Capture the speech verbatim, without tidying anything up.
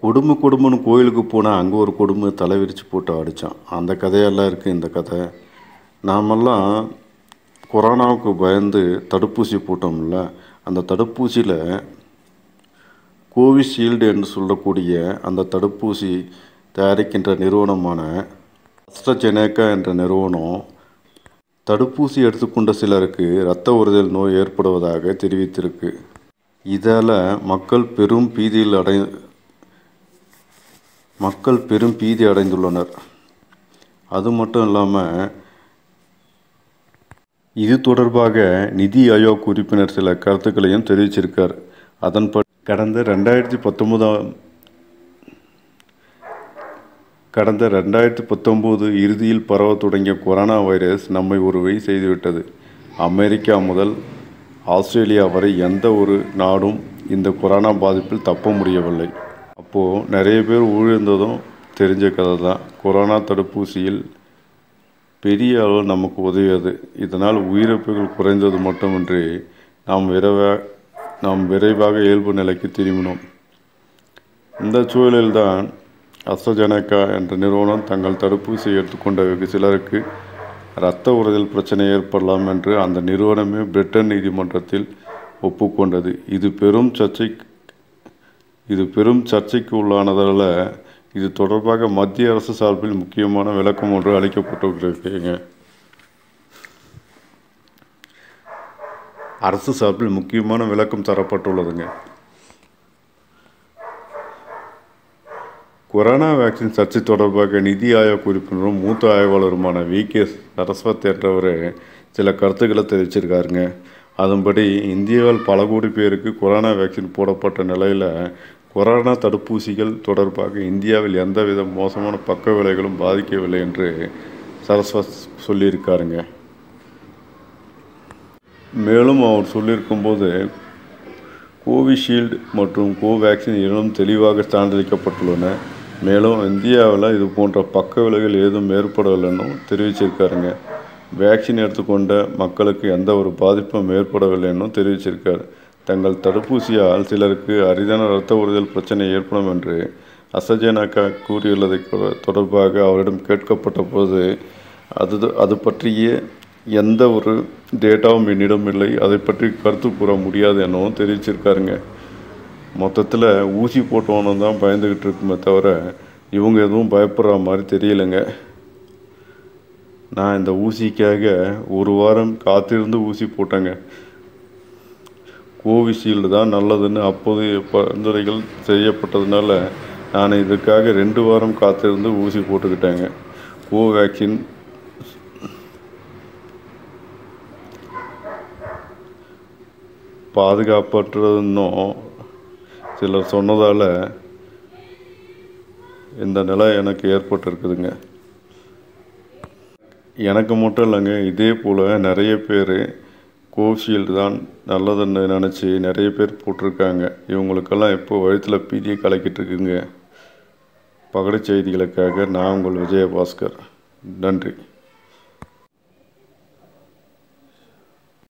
கொடுமை கொடுமைன்னு கோயிலுக்கு போனால் அங்கே ஒரு கொடுமை தலை விரித்து போட்டு அடித்தான். அந்த கதையெல்லாம் இருக்குது இந்த கதை. நாமெல்லாம் கொரோனாவுக்கு பயந்து தடுப்பூசி போட்டோம்ல, அந்த தடுப்பூசியில் கோவிஷீல்டு என்று சொல்லக்கூடிய அந்த தடுப்பூசி தயாரிக்கின்ற நிறுவனமான அஸ்ட்ராஜெனேகா என்ற நிறுவனம் தடுப்பூசி எடுத்துக்கொண்ட சிலருக்கு இரத்த உறைதல் நோய் ஏற்படுவதாக தெரிவித்திருக்கு. இதால் மக்கள் பெரும் பீதியில் அடை மக்கள் பெரும் பீதி அடைந்துள்ளனர். அது மட்டும் இல்லாமல் இது தொடர்பாக நிதி ஆயோக் உறுப்பினர் சில கருத்துக்களையும் தெரிவிச்சிருக்கார். அதன்படி கடந்த ரெண்டாயிரத்தி பத்தொன்பதாம் கடந்த ரெண்டாயிரத்தி பத்தொம்போது இறுதியில் பரவ தொடங்கிய கொரோனா வைரஸ் நம்மை ஒரு வழி செய்துவிட்டது. அமெரிக்கா முதல் ஆஸ்திரேலியா வரை எந்த ஒரு நாடும் இந்த கொரோனா பாதிப்பில் தப்ப முடியவில்லை. அப்போது நிறைய பேர் உயிரிழந்ததும் தெரிஞ்ச கதை தான். கொரோனா தடுப்பூசியில் பெரிய அளவு நமக்கு உதவியது. இதனால் உயிரிழப்புகள் குறைந்தது மட்டுமின்றி நாம் விரைவாக நாம் விரைவாக இயல்பு நிலைக்கு திரும்பினோம். இந்த சூழலில்தான் அஸ்ட்ராஜெனேகா என்ற நிறுவனம் தங்கள் தடுப்பூசியை எடுத்துக்கொண்ட சிலருக்கு இரத்த உறைதல் பிரச்சனை ஏற்படலாம் என்று அந்த நிறுவனமே பிரிட்டன் நீதிமன்றத்தில் ஒப்புக்கொண்டது. இது பெரும் சர்ச்சை இது பெரும் சர்ச்சைக்கு உள்ளானதால் இது தொடர்பாக மத்திய அரசு சார்பில் முக்கியமான விளக்கம் ஒன்று அளிக்கப்பட்டிருக்குங்க. அரசு சார்பில் முக்கியமான விளக்கம் தரப்பட்டுள்ளதுங்க. கொரோனா வேக்சின் சர்ச்சை தொடர்பாக நிதி ஆயோக் உறுப்பினரும் மூத்த ஆய்வாளருமான வி கே சரஸ்வத் என்றவர் சில கருத்துக்களை தெரிவிச்சிருக்காருங்க. அதன்படி இந்தியாவில் பல கோடி பேருக்கு கொரோனா வேக்சின் போடப்பட்ட நிலையில் கொரோனா தடுப்பூசிகள் தொடர்பாக இந்தியாவில் எந்தவித மோசமான பக்க விளைவுகளும் பாதிக்கவில்லை என்று சரஸ்வத் சொல்லியிருக்காருங்க. மேலும் அவர் சொல்லியிருக்கும்போது கோவிஷீல்டு மற்றும் கோவேக்சின் இரண்டும் தெளிவாக சான்றளிக்கப்பட்டுள்ளன. மேலும் இந்தியாவில் இது போன்ற பக்க விளைவுகள் ஏதும் ஏற்படவில்லைன்னு தெரிவிச்சிருக்காருங்க. வேக்சின் எடுத்துக்கொண்ட மக்களுக்கு எந்த ஒரு பாதிப்பும் ஏற்படவில்லைன்னு தெரிவிச்சிருக்கார். தங்கள் தடுப்பூசியால் சிலருக்கு அரிதான இரத்த உறைதல் பிரச்சனை ஏற்படும் என்று அஸ்ட்ராஜெனேகா கூறியுள்ளதை தொடர்பாக அவரிடம் கேட்கப்பட்ட போது அது அது பற்றிய எந்த ஒரு டேட்டாவும் என்னிடம் இல்லை, அதை பற்றி கருத்து கூற முடியாது எனவும் தெரிவிச்சிருக்காருங்க. மொத்தத்தில் ஊசி போட்டவனும் தான் பயந்துக்கிட்டு இருக்குமே தவிர இவங்க எதுவும் பயப்படுற மாதிரி தெரியலைங்க. நான் இந்த ஊசிக்காக ஒரு வாரம் காத்திருந்து ஊசி போட்டேங்க. கோவிஷீல்டு தான் நல்லதுன்னு அப்போதைய பரிந்துரைகள் செய்யப்பட்டதுனால நான் இதுக்காக ரெண்டு வாரம் காத்திருந்து ஊசி போட்டுக்கிட்டேங்க. கோவேக்சின் பாதுகாப்பற்றதுன்னும் சிலர் சொன்னதால் இந்த நிலை எனக்கு ஏற்பட்டிருக்குதுங்க. எனக்கு மட்டும் இல்லைங்க, இதே போல் நிறைய பேர் கோவிஷீல்டு தான் நல்லதுன்னு நினச்சி நிறைய பேர் போட்டிருக்காங்க. இவங்களுக்கெல்லாம் இப்போ வயிற்றில் பீதியை கலக்கிட்டு இருக்குங்க. பகடை செய்திகளுக்காக நான் உங்கள் விஜயபாஸ்கர். நன்றி.